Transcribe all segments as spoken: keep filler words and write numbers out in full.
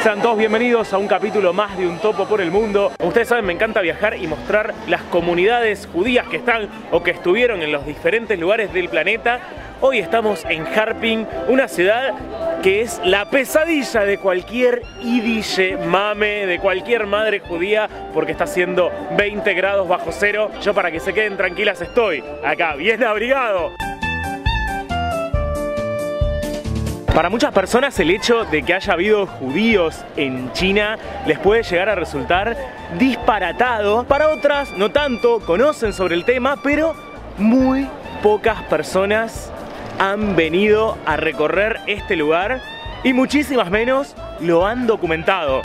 Sean todos bienvenidos a un capítulo más de Un Topo por el Mundo. Ustedes saben, me encanta viajar y mostrar las comunidades judías que están o que estuvieron en los diferentes lugares del planeta. Hoy estamos en Harping, una ciudad que es la pesadilla de cualquier yiddish mame, de cualquier madre judía, porque está haciendo veinte grados bajo cero. Yo, para que se queden tranquilas, estoy acá bien abrigado. Para muchas personas el hecho de que haya habido judíos en China les puede llegar a resultar disparatado. Para otras no tanto, conocen sobre el tema, pero muy pocas personas han venido a recorrer este lugar y muchísimas menos lo han documentado.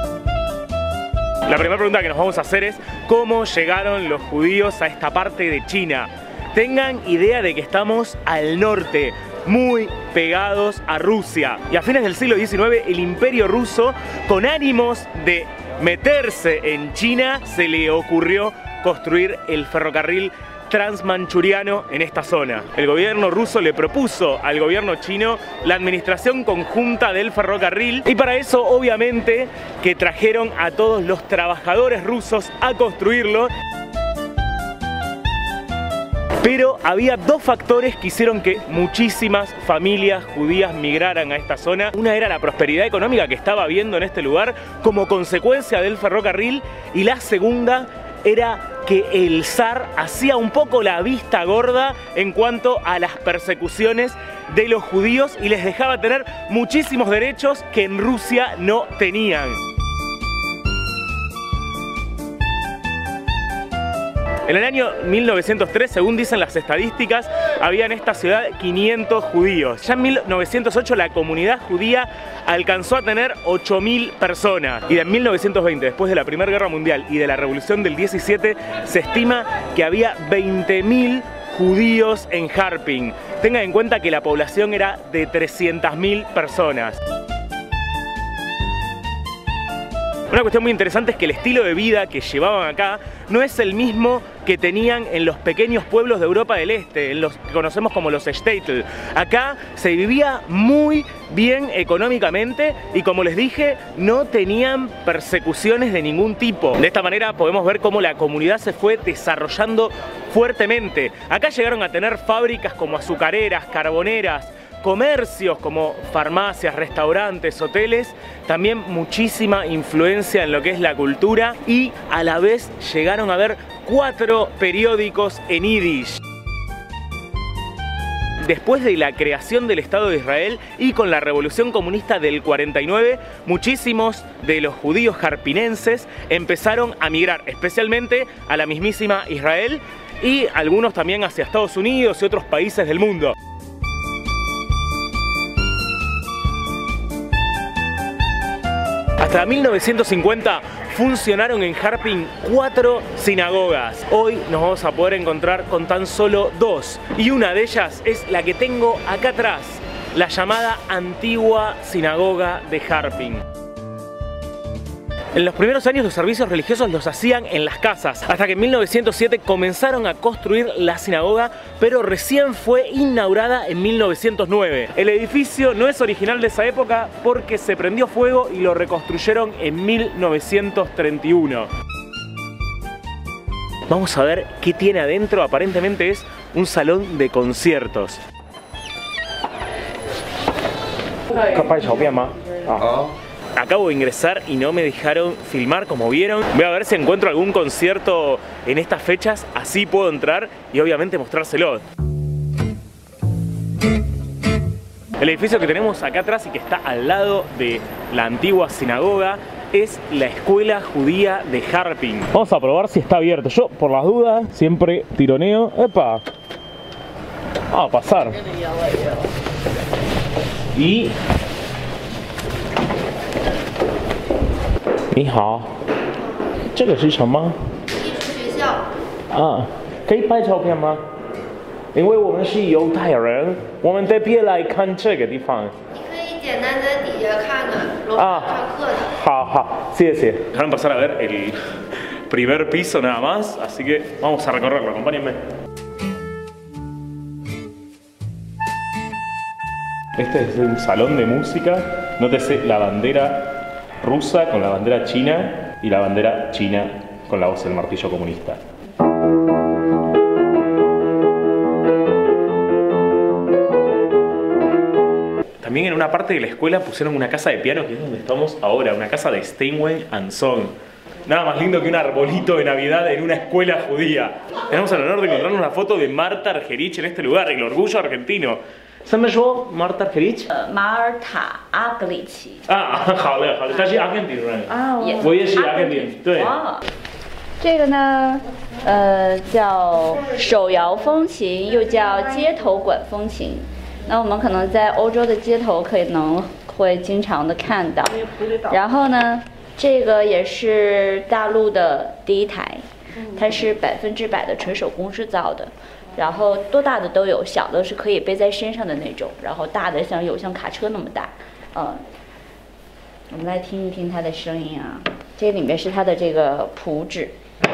La primera pregunta que nos vamos a hacer es: ¿cómo llegaron los judíos a esta parte de China? Tengan idea de que estamos al norte, muy pegados a Rusia. Y a fines del siglo diecinueve el Imperio Ruso, con ánimos de meterse en China, se le ocurrió construir el ferrocarril transmanchuriano en esta zona. El gobierno ruso le propuso al gobierno chino la administración conjunta del ferrocarril, y para eso obviamente que trajeron a todos los trabajadores rusos a construirlo. Pero había dos factores que hicieron que muchísimas familias judías migraran a esta zona. Una era la prosperidad económica que estaba habiendo en este lugar como consecuencia del ferrocarril, y la segunda era que el zar hacía un poco la vista gorda en cuanto a las persecuciones de los judíos y les dejaba tener muchísimos derechos que en Rusia no tenían. En el año mil novecientos tres, según dicen las estadísticas, había en esta ciudad quinientos judíos. Ya en mil novecientos ocho la comunidad judía alcanzó a tener ocho mil personas. Y en mil novecientos veinte, después de la Primera Guerra Mundial y de la Revolución del diecisiete, se estima que había veinte mil judíos en Harping. Tengan en cuenta que la población era de trescientas mil personas. Una cuestión muy interesante es que el estilo de vida que llevaban acá no es el mismo que tenían en los pequeños pueblos de Europa del Este, en los que conocemos como los Shtetl. Acá se vivía muy bien económicamente y, como les dije, no tenían persecuciones de ningún tipo. De esta manera podemos ver cómo la comunidad se fue desarrollando fuertemente. Acá llegaron a tener fábricas como azucareras, carboneras, comercios como farmacias, restaurantes, hoteles, también muchísima influencia en lo que es la cultura, y a la vez llegaron a ver cuatro periódicos en yiddish. Después de la creación del Estado de Israel y con la Revolución Comunista del cuarenta y nueve, muchísimos de los judíos harpinenses empezaron a migrar, especialmente a la mismísima Israel, y algunos también hacia Estados Unidos y otros países del mundo. Hasta mil novecientos cincuenta funcionaron en Harping cuatro sinagogas. Hoy nos vamos a poder encontrar con tan solo dos, y una de ellas es la que tengo acá atrás, la llamada Antigua Sinagoga de Harping. En los primeros años los servicios religiosos los hacían en las casas, hasta que en mil novecientos siete comenzaron a construir la sinagoga, pero recién fue inaugurada en mil novecientos nueve. El edificio no es original de esa época porque se prendió fuego y lo reconstruyeron en mil novecientos treinta y uno. Vamos a ver qué tiene adentro. Aparentemente es un salón de conciertos. Acabo de ingresar y no me dejaron filmar, como vieron. Voy a ver si encuentro algún concierto en estas fechas, así puedo entrar y obviamente mostrárselo. El edificio que tenemos acá atrás y que está al lado de la antigua sinagoga es la Escuela Judía de Harping. Vamos a probar si está abierto. Yo, por las dudas, siempre tironeo. ¡Epa! Vamos a pasar. Y... 你好，这个是什么？艺术学校。啊，可以拍照片吗？因为我们是犹太人，我们特别来看这个地方。你可以简单在底下看看，楼上上课的。好好，谢谢。Dejaron pasar a ver el primer piso nada más, así que vamos a recorrerlo. Acompáñenme. Este es un salón de música. Nótese la bandera rusa con la bandera china y la bandera china con la hoz del martillo comunista. También en una parte de la escuela pusieron una casa de piano, que es donde estamos ahora, una casa de Steinway and Son. Nada más lindo que un arbolito de Navidad en una escuela judía. Tenemos el honor de encontrarnos una foto de Marta Argerich en este lugar, el orgullo argentino. ¿Saben yo Marta Argerich? Marta Argerich. Ah，好嘞，好嘞，她是阿根廷人。啊，我也是阿根廷。对。 这个呢，呃，叫手摇风琴，又叫街头管风琴。那我们可能在欧洲的街头可能会经常的看到。然后呢，这个也是大陆的第一台，它是百分之百的纯手工制造的。然后多大的都有，小的是可以背在身上的那种，然后大的像有像卡车那么大。嗯，我们来听一听它的声音啊，这里面是它的这个谱纸。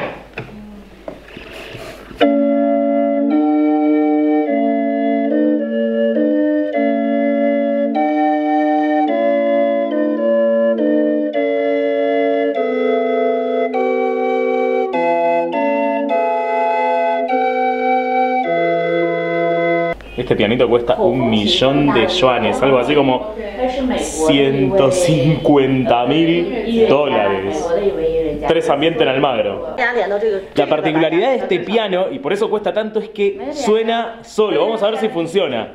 Este pianito cuesta un millón de yuanes, algo así como ciento cincuenta mil dólares. Tres ambientes en Almagro. La particularidad de este piano, y por eso cuesta tanto, es que suena solo. Vamos a ver si funciona.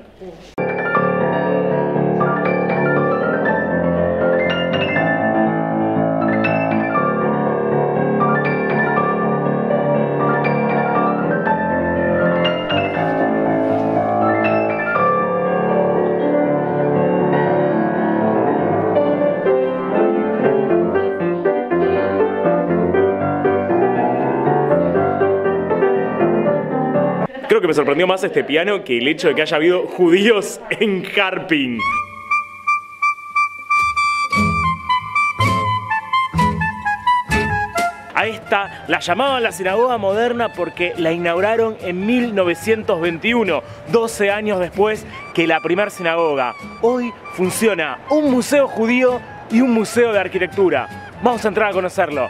Creo que me sorprendió más este piano que el hecho de que haya habido judíos en Harping. A esta la llamaban la sinagoga moderna porque la inauguraron en mil novecientos veintiuno, doce años después que la primera sinagoga. Hoy funciona un museo judío y un museo de arquitectura. Vamos a entrar a conocerlo.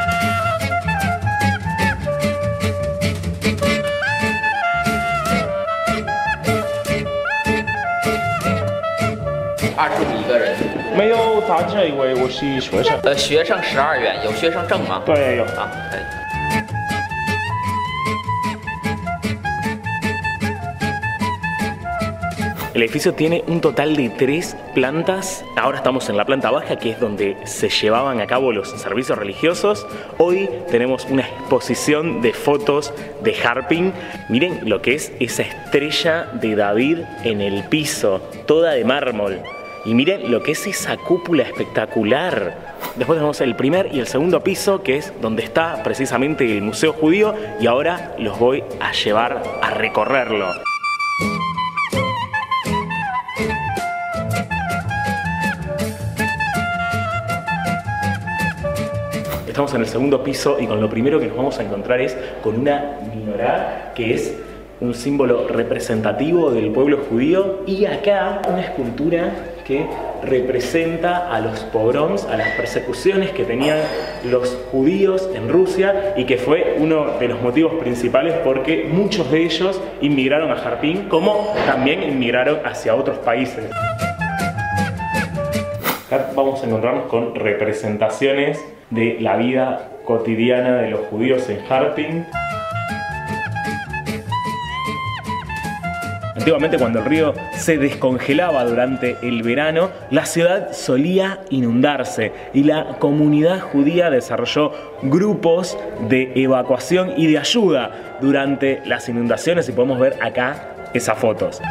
二十五一个人， 没有大这一位，我是学生。 呃，学生十二元，有学生证吗？ 对，有啊，可以。 El edificio tiene un total de tres plantas. Ahora estamos en la planta baja, que es donde se llevaban a cabo los servicios religiosos. Hoy tenemos una exposición de fotos de Harping. Miren lo que es esa estrella de David en el piso, toda de mármol. Y miren lo que es esa cúpula espectacular. Después tenemos el primer y el segundo piso, que es donde está precisamente el Museo Judío. Y ahora los voy a llevar a recorrerlo. Estamos en el segundo piso y con lo primero que nos vamos a encontrar es con una menorá, que es un símbolo representativo del pueblo judío, y acá una escultura que representa a los pogroms, a las persecuciones que tenían los judíos en Rusia, y que fue uno de los motivos principales porque muchos de ellos inmigraron a Harping, como también inmigraron hacia otros países. Acá vamos a encontrarnos con representaciones de la vida cotidiana de los judíos en Harping. Antiguamente, cuando el río se descongelaba durante el verano, la ciudad solía inundarse y la comunidad judía desarrolló grupos de evacuación y de ayuda durante las inundaciones, y podemos ver acá esas fotos.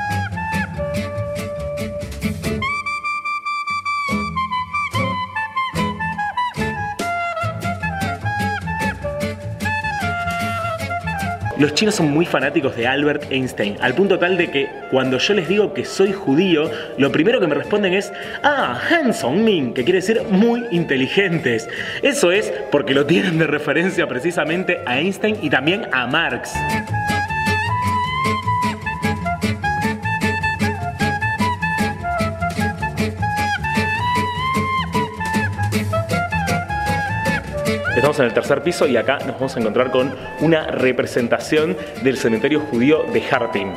Los chinos son muy fanáticos de Albert Einstein, al punto tal de que cuando yo les digo que soy judío, lo primero que me responden es "Ah, handsome min", que quiere decir muy inteligentes. Eso es porque lo tienen de referencia precisamente a Einstein y también a Marx. Estamos en el tercer piso y acá nos vamos a encontrar con una representación del cementerio judío de Harpin.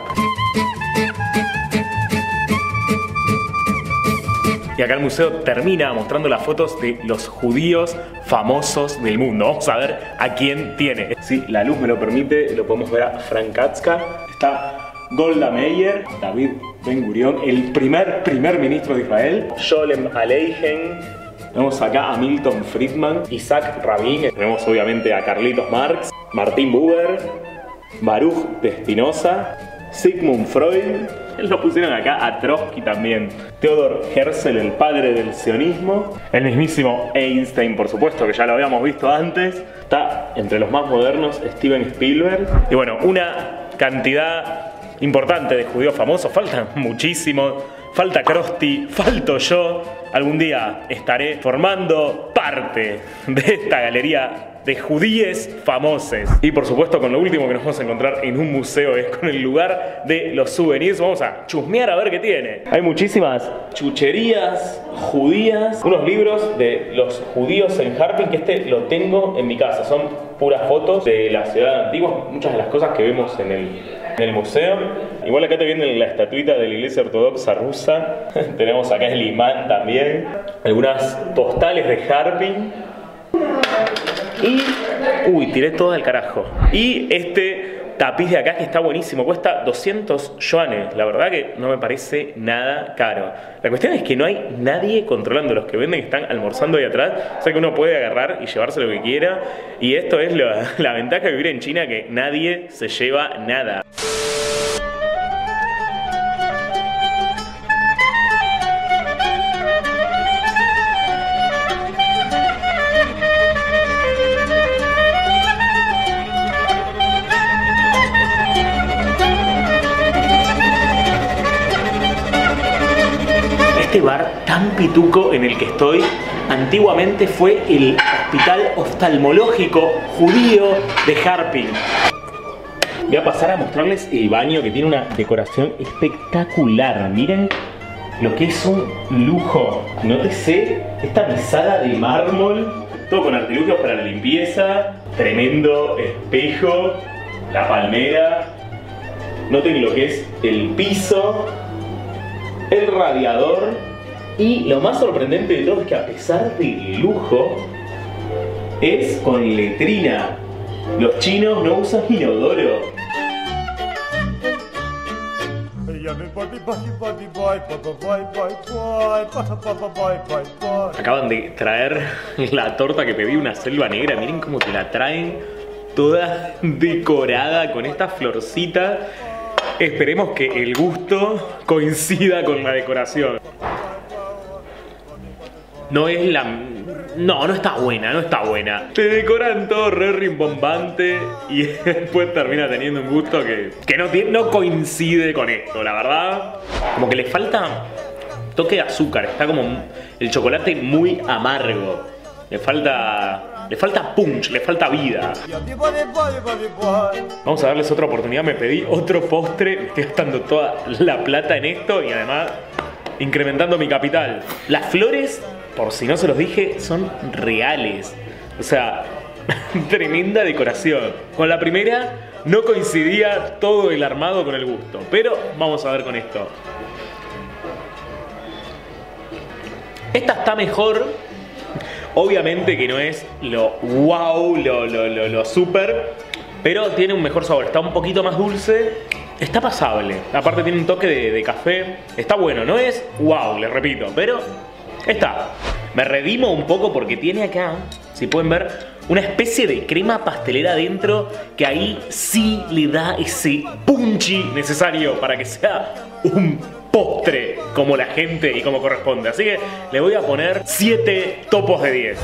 Y acá el museo termina mostrando las fotos de los judíos famosos del mundo. Vamos a ver a quién tiene. Si la luz me lo permite, lo podemos ver a Frank Kafka. Está Golda Meir, David Ben Gurion, el primer primer ministro de Israel, Sholem Aleichem. Tenemos acá a Milton Friedman, Isaac Rabin. Tenemos obviamente a Carlitos Marx, Martin Buber, Baruch de Spinoza, Sigmund Freud. Lo pusieron acá a Trotsky también. Theodor Herzl, el padre del sionismo. El mismísimo Einstein, por supuesto, que ya lo habíamos visto antes. Está entre los más modernos Steven Spielberg. Y bueno, una cantidad importante de judíos famosos. Faltan muchísimos. Falta Krusty, falto yo. Algún día estaré formando parte de esta galería de judíes famosos. Y por supuesto, con lo último que nos vamos a encontrar en un museo es con el lugar de los souvenirs. Vamos a chusmear a ver qué tiene. Hay muchísimas chucherías judías, unos libros de los judíos en Harpin, que este lo tengo en mi casa. Son puras fotos de la ciudad antigua, muchas de las cosas que vemos en el, en el museo. Igual acá te viene la estatuita de la iglesia ortodoxa rusa. Tenemos acá el imán también. Algunas postales de Harpin. Y... uy, tiré todo al carajo. Y este tapiz de acá que está buenísimo, cuesta doscientos yuanes. La verdad que no me parece nada caro. La cuestión es que no hay nadie controlando. Los que venden están almorzando ahí atrás. O sea que uno puede agarrar y llevarse lo que quiera. Y esto es lo, la ventaja de vivir en China, que nadie se lleva nada. Este bar tan pituco en el que estoy antiguamente fue el hospital oftalmológico judío de Harpin. Voy a pasar a mostrarles el baño, que tiene una decoración espectacular. Miren lo que es un lujo. Nótese esta mesada de mármol, todo con artilugios para la limpieza, tremendo espejo, la palmera. Noten lo que es el piso, el radiador, y lo más sorprendente de todo es que a pesar del lujo es con letrina. Los chinos no usan inodoro. Acaban de traer la torta que pedí, una selva negra. Miren cómo te la traen toda decorada con esta florcita. Esperemos que el gusto coincida con la decoración. No es la... No, no está buena, no está buena. Te decoran todo re rimbombante y después termina teniendo un gusto que, que no, tiene, no coincide con esto, la verdad. Como que le falta toque de azúcar. Está como el chocolate muy amargo. Le falta... Le falta punch, le falta vida. Vamos a darles otra oportunidad. Me pedí otro postre. Me estoy gastando toda la plata en esto y además incrementando mi capital. Las flores, por si no se los dije, son reales. O sea, tremenda decoración. Con la primera no coincidía todo el armado con el gusto. Pero vamos a ver con esto. Esta está mejor. Obviamente que no es lo wow, lo, lo, lo, lo super, pero tiene un mejor sabor. Está un poquito más dulce, está pasable. Aparte tiene un toque de, de café. Está bueno, no es wow, les repito, pero está. Me redimo un poco porque tiene acá, si pueden ver, una especie de crema pastelera adentro, que ahí sí le da ese punchy necesario para que sea un postre como la gente y como corresponde. Así que le voy a poner siete topos de diez.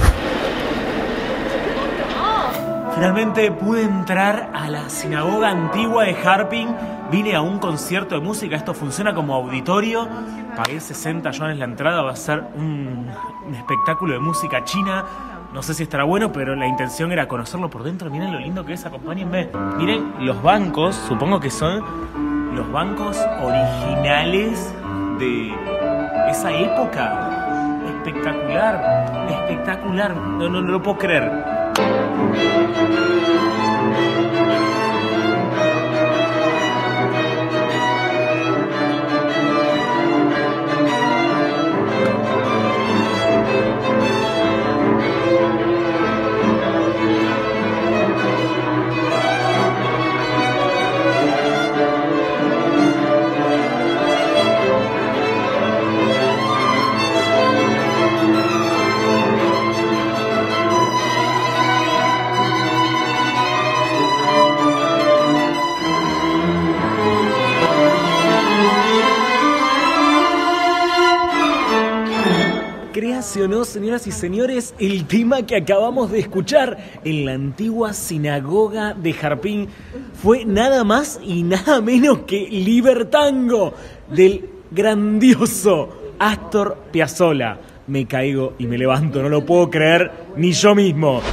Finalmente pude entrar a la sinagoga antigua de Harpin. Vine a un concierto de música. Esto funciona como auditorio. Pagué sesenta yuanes la entrada. Va a ser un, un espectáculo de música china. No sé si estará bueno, pero la intención era conocerlo por dentro. Miren lo lindo que es, acompáñenme. Miren los bancos, supongo que son los bancos originales de esa época. Espectacular, espectacular. No, no, no lo puedo creer. Creacionó, señoras y señores, el tema que acabamos de escuchar en la antigua sinagoga de Jarpín fue nada más y nada menos que Libertango del grandioso Astor Piazzolla. Me caigo y me levanto, no lo puedo creer ni yo mismo.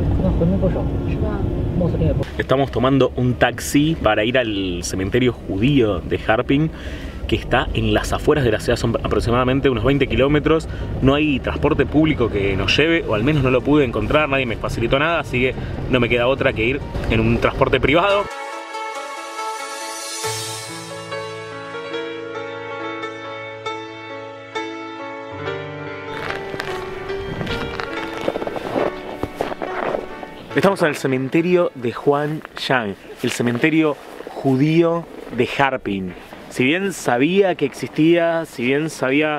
Estamos tomando un taxi para ir al cementerio judío de Jarpín, que está en las afueras de la ciudad, son aproximadamente unos veinte kilómetros. No hay transporte público que nos lleve, o al menos no lo pude encontrar, nadie me facilitó nada, así que no me queda otra que ir en un transporte privado. Estamos en el cementerio de Juan Yang, el cementerio judío de Jarpín. Si bien sabía que existía, si bien sabía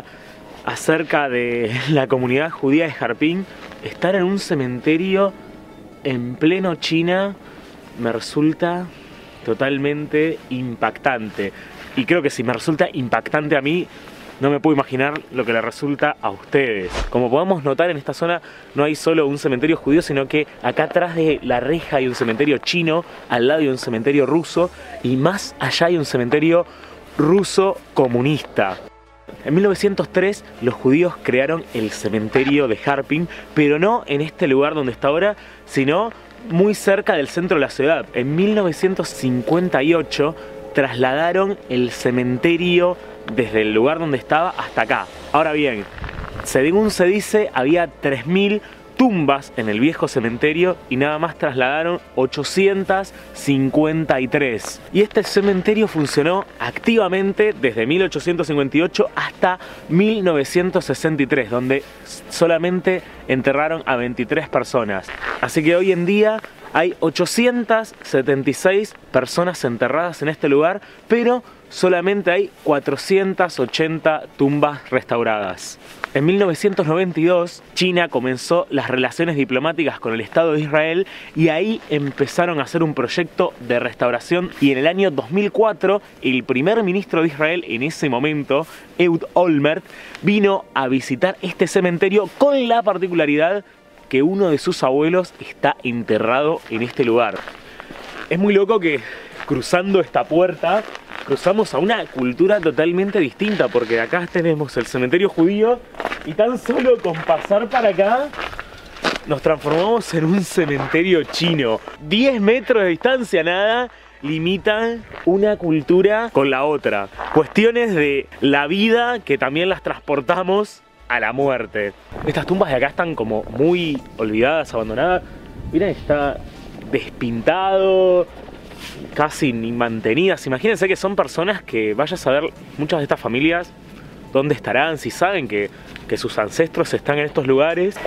acerca de la comunidad judía de Jarpín, estar en un cementerio en pleno China me resulta totalmente impactante. Y creo que si me resulta impactante a mí, no me puedo imaginar lo que le resulta a ustedes. Como podemos notar, en esta zona no hay solo un cementerio judío, sino que acá atrás de la reja hay un cementerio chino, al lado hay un cementerio ruso y más allá hay un cementerio ruso comunista. En mil novecientos tres los judíos crearon el cementerio de Jarpín, pero no en este lugar donde está ahora, sino muy cerca del centro de la ciudad. En mil novecientos cincuenta y ocho trasladaron el cementerio desde el lugar donde estaba hasta acá. Ahora bien, según se dice, había tres mil tumbas en el viejo cementerio y nada más trasladaron ochocientas cincuenta y tres. Y este cementerio funcionó activamente desde mil ochocientos cincuenta y ocho hasta mil novecientos sesenta y tres, donde solamente enterraron a veintitrés personas. Así que hoy en día hay ochocientas setenta y seis personas enterradas en este lugar, pero solamente hay cuatrocientas ochenta tumbas restauradas. En mil novecientos noventa y dos, China comenzó las relaciones diplomáticas con el Estado de Israel y ahí empezaron a hacer un proyecto de restauración, y en el año dos mil cuatro el primer ministro de Israel en ese momento, Ehud Olmert, vino a visitar este cementerio con la particularidad que uno de sus abuelos está enterrado en este lugar. Es muy loco que cruzando esta puerta cruzamos a una cultura totalmente distinta, porque acá tenemos el cementerio judío y tan solo con pasar para acá nos transformamos en un cementerio chino. diez metros de distancia nada limitan una cultura con la otra. Cuestiones de la vida que también las transportamos a la muerte. Estas tumbas de acá están como muy olvidadas, abandonadas. Miren, está despintado, casi ni mantenidas. Imagínense que son personas que, vaya a saber, muchas de estas familias dónde estarán, si saben que, que sus ancestros están en estos lugares.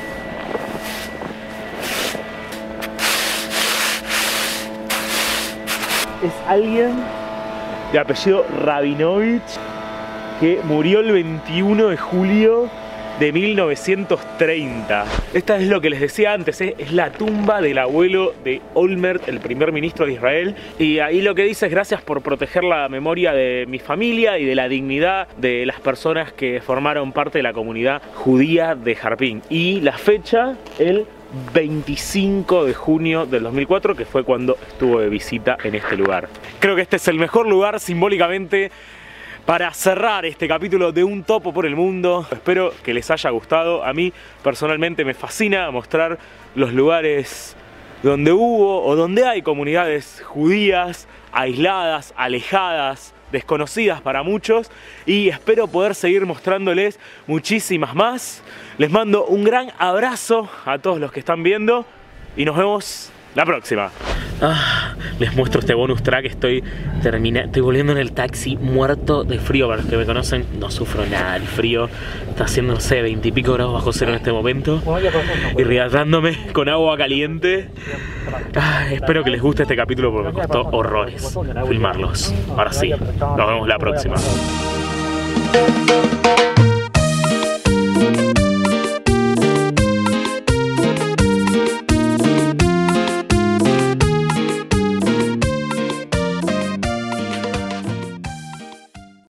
Es alguien de apellido Rabinovich que murió el veintiuno de julio de mil novecientos treinta. Esta es lo que les decía antes, ¿eh? Es la tumba del abuelo de Olmert, el primer ministro de Israel. Y ahí lo que dice es: gracias por proteger la memoria de mi familia y de la dignidad de las personas que formaron parte de la comunidad judía de Jarpín. Y la fecha, el veinticinco de junio del dos mil cuatro, que fue cuando estuvo de visita en este lugar. Creo que este es el mejor lugar simbólicamente para cerrar este capítulo de Un Topo por el Mundo. Espero que les haya gustado. A mí personalmente me fascina mostrar los lugares donde hubo o donde hay comunidades judías aisladas, alejadas, desconocidas para muchos, y espero poder seguir mostrándoles muchísimas más. Les mando un gran abrazo a todos los que están viendo y nos vemos la próxima. Ah, les muestro este bonus track. Estoy termina estoy volviendo en el taxi muerto de frío. Para los que me conocen, no sufro nada del frío. Está haciendo, no sé, veinte y pico grados bajo cero en este momento. Irritándome con agua caliente. Ah, espero que les guste este capítulo porque me costó horrores filmarlos. Ahora sí, nos vemos la próxima.